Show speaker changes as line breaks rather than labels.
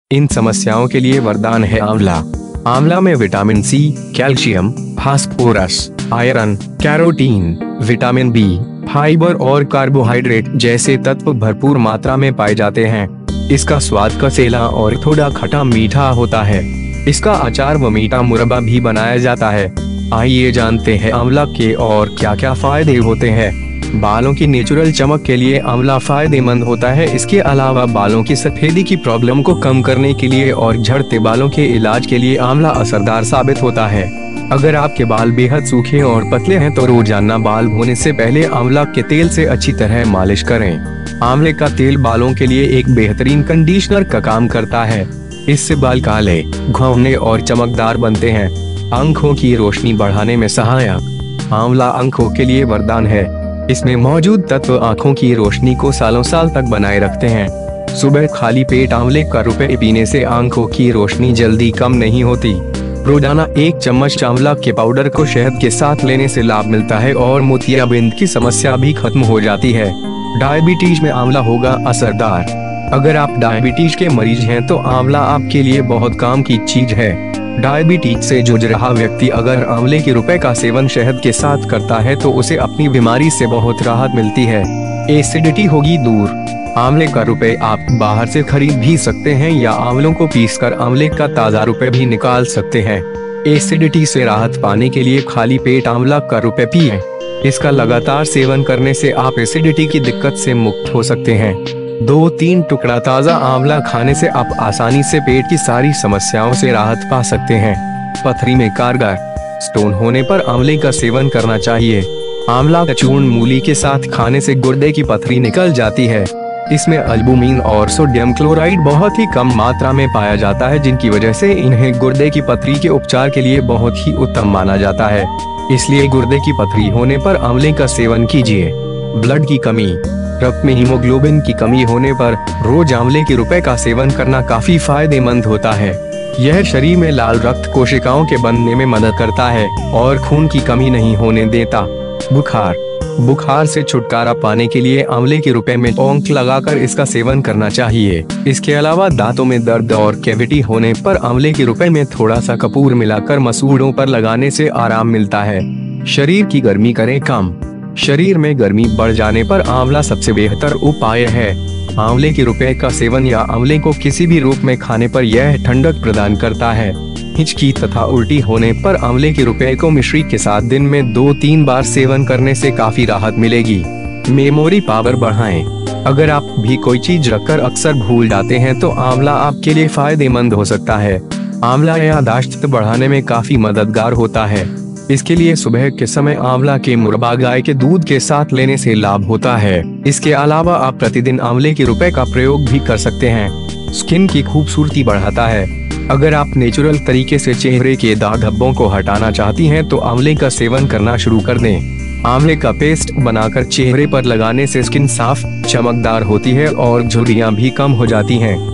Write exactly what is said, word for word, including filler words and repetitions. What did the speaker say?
इन समस्याओं के लिए वरदान है आंवला। आंवला में vitamin C, calcium, phosphorus, iron, carotene, vitamin B, fibre और कार्बोहाइड्रेट जैसे तत्व भरपूर मात्रा में पाए जाते हैं। इसका स्वाद कसेला और थोड़ा खट्टा मीठा होता है। इसका अचार व मीठा मुरब्बा भी बनाया जाता है। आइए जानते हैं आंवला के और क्या क्या फायदे होते हैं। बालों की नेचुरल चमक के लिए आंवला फायदेमंद होता है। इसके अलावा बालों की सफेदी की प्रॉब्लम को कम करने के लिए और झड़ते बालों के इलाज के लिए आंवला असरदार साबित होता है। अगर आपके बाल बेहद सूखे और पतले हैं तो रोजाना बाल धोने से पहले आंवला के तेल से अच्छी तरह मालिश करें। आंवले का तेल बालों के लिए एक बेहतरीन कंडीशनर का काम करता है। इससे बाल काले, घौंघने और चमकदार बनते हैं। आंखों की रोशनी बढ़ाने में सहायक। आंवला आंखों के लिए वरदान है। इसमें मौजूद तत्व आंखों की रोशनी को सालों साल तक बनाए रखते हैं। सुबह खाली पेट आंवले का रुपए पीने से आंखों की रोशनी जल्दी कम नहीं होती। रोजाना एक चम्मच आंवला के पाउडर को शहद के साथ लेने से लाभ मिलता है और मोतियाबिंद की समस्या भी खत्म हो जाती है। डायबिटीज में आंवला होगा असरदार। अगर आप डायबिटीज के मरीज हैं तो आंवला आपके लिए बहुत काम की चीज है। डायबिटीज से जूझ रहा व्यक्ति अगर आंवले के रुपए का सेवन शहद के साथ करता है तो उसे अपनी बीमारी से बहुत राहत मिलती है। एसिडिटी होगी दूर। आंवले का रुपए आप बाहर से खरीद भी सकते हैं या आंवलों को पीसकर आंवले का ताजा रुपए भी निकाल सकते हैं। एसिडिटी से राहत पाने के लिए खाली पेट आंवला का रुपए पिएं। इसका लगातार सेवन करने से आप एसिडिटी की दिक्कत से मुक्त हो सकते हैं। दो तीन टुकड़ा ताजा आंवला खाने से आप आसानी से पेट की सारी समस्याओं से राहत पा सकते हैं। पथरी में कारगर। स्टोन होने पर आंवले का सेवन करना चाहिए। आंवला का चूर्ण मूली के साथ खाने से गुर्दे की पथरी निकल जाती है। इसमें अल्बुमिन और सोडियम क्लोराइड बहुत ही कम मात्रा में पाया जाता है, जिनकी वजह से इन्हें गुर्दे की पथरी के उपचार के लिए बहुत ही उत्तम माना जाता है। इसलिए गुर्दे की पथरी होने पर आंवले का सेवन कीजिए। ब्लड की कमी। रक्त में हीमोग्लोबिन की कमी होने पर रोज आंवले के रुपए का सेवन करना काफी फायदेमंद होता है। यह शरीर में लाल रक्त कोशिकाओं के बनने में मदद करता है और खून की कमी नहीं होने देता। बुखार। बुखार से छुटकारा पाने के लिए आंवले के रुपए में लौंग लगाकर इसका सेवन करना चाहिए। इसके अलावा दांतों में दर्द और कैविटी होने पर आंवले के रुपए में थोड़ा सा कपूर मिलाकर मसूड़ों पर लगाने से आराम मिलता है। शरीर की गर्मी करें कम। शरीर में गर्मी बढ़ जाने पर आंवला सबसे बेहतर उपाय है। आंवले के रुपए का सेवन या आंवले को किसी भी रूप में खाने पर यह ठंडक प्रदान करता है। हिचकी तथा उल्टी होने पर आंवले के रुपए को मिश्री के साथ दिन में दो तीन बार सेवन करने से काफी राहत मिलेगी। मेमोरी पावर बढ़ाएं। अगर आप भी कोई चीज रखकर अक्सर भूल जाते हैं तो आंवला आपके लिए फायदेमंद हो सकता है। आंवला याददाश्त बढ़ाने में काफी मददगार होता है। इसके लिए सुबह के समय आंवला के मुरब्बा गाय के दूध के साथ लेने से लाभ होता है। इसके अलावा आप प्रतिदिन आंवले के रुपए का प्रयोग भी कर सकते हैं। स्किन की खूबसूरती बढ़ाता है। अगर आप नेचुरल तरीके से चेहरे के दाग धब्बों को हटाना चाहती हैं तो आंवले का सेवन करना शुरू कर दें। आंवले का पेस्ट बनाकर चेहरे पर लगाने से स्किन साफ, चमकदार होती है और झुर्रियां भी कम हो जाती हैं।